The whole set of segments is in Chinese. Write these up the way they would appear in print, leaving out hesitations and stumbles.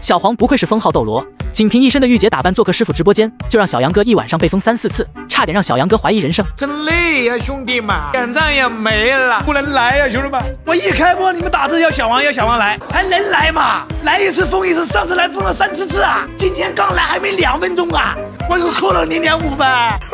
小黄不愧是封号斗罗，仅凭一身的御姐打扮做客师傅直播间，就让小杨哥一晚上被封3、4次，差点让小杨哥怀疑人生。 真累呀，兄弟们，眼障也没了，不能来呀，兄弟们！ 我一开播你们打字要小王来，还能来吗？来一次封一次，上次来封了3、4次啊！今天刚来还没2分钟啊，我又扣了0.5分。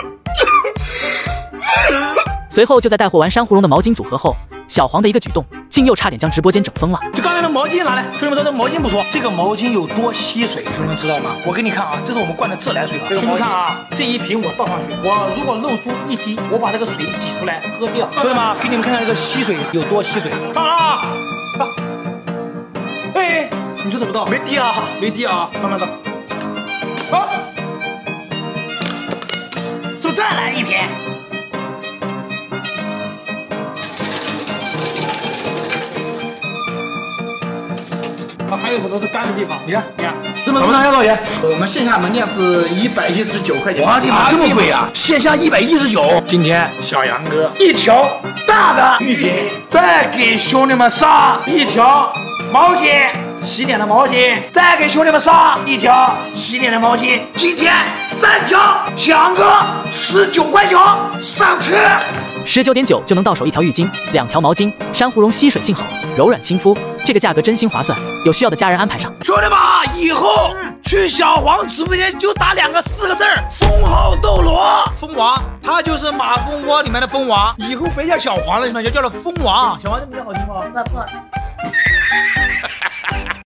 随后就在带货完珊瑚绒的毛巾组合后，小黄的一个举动，竟又差点将直播间整疯了。 就刚才的毛巾拿来，兄弟们，这毛巾不错，这个毛巾有多吸水，兄弟们知道吗？我给你看啊，这是我们灌的自来水啊，兄弟们看啊，这一瓶我倒上去，我如果漏出1滴，我把这个水挤出来喝掉，兄弟们，给你们看看这个吸水有多吸水。看啊，哎，你说怎么倒？没滴啊，没滴啊，慢慢倒。好，是不是再来一瓶？还有很多是干的地方，你看，这么多要多少钱？ 我们线下门店是119块钱。 我的妈，这么贵啊！线下119。 今天小杨哥一条大的玉瓶，再给兄弟们上一条毛巾，洗脸的毛巾，再给兄弟们上一条洗脸的毛巾。今天3条，小杨哥19块9上车。 19.9就能到手1条浴巾、2条毛巾，珊瑚绒吸水性好，柔软亲肤，这个价格真心划算。有需要的家人安排上。 兄弟们，以后去小黄直播间就打4个字儿：封号斗罗。 蜂王，他就是马蜂窝里面的蜂王，以后别叫小黄了，你们就叫他蜂王。小黄这名字好听吗？那不好听。